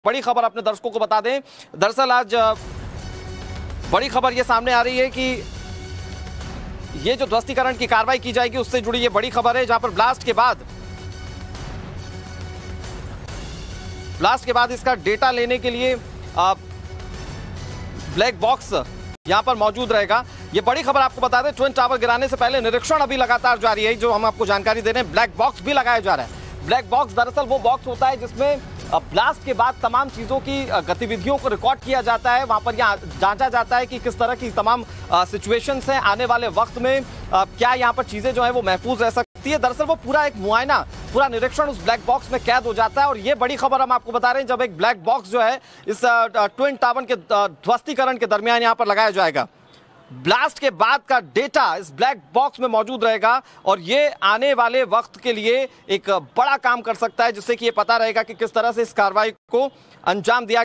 बड़ी खबर अपने दर्शकों को बता दें। दरअसल आज बड़ी खबर ये सामने आ रही है कि ये जो ध्वस्तीकरण की कार्रवाई की जाएगी उससे जुड़ी ये बड़ी खबर है, जहां पर ब्लास्ट के बाद इसका डेटा लेने के लिए ब्लैक बॉक्स यहां पर मौजूद रहेगा। ये बड़ी खबर आपको बता दें, ट्विन टावर गिराने से पहले निरीक्षण अभी लगातार जारी है। जो हम आपको जानकारी दे रहे हैं, ब्लैक बॉक्स भी लगाया जा रहा है। ब्लैक बॉक्स दरअसल वो बॉक्स होता है जिसमें ब्लास्ट के बाद तमाम चीजों की गतिविधियों को रिकॉर्ड किया जाता है। वहां पर यहां जांचा जाता है कि किस तरह की तमाम सिचुएशंस हैं, आने वाले वक्त में क्या यहां पर चीजें जो है वो महफूज रह सकती है। दरअसल वो पूरा एक मुआयना, पूरा निरीक्षण उस ब्लैक बॉक्स में कैद हो जाता है। और ये बड़ी खबर हम आपको बता रहे हैं, जब एक ब्लैक बॉक्स जो है इस ट्विन टावर के ध्वस्तीकरण के दरमियान यहां पर लगाया जाएगा। ब्लास्ट के बाद का डेटा इस ब्लैक बॉक्स में मौजूद रहेगा और ये आने वाले वक्त के लिए एक बड़ा काम कर सकता है, जिससे कि ये पता रहेगा कि किस तरह से इस कार्रवाई को अंजाम दिया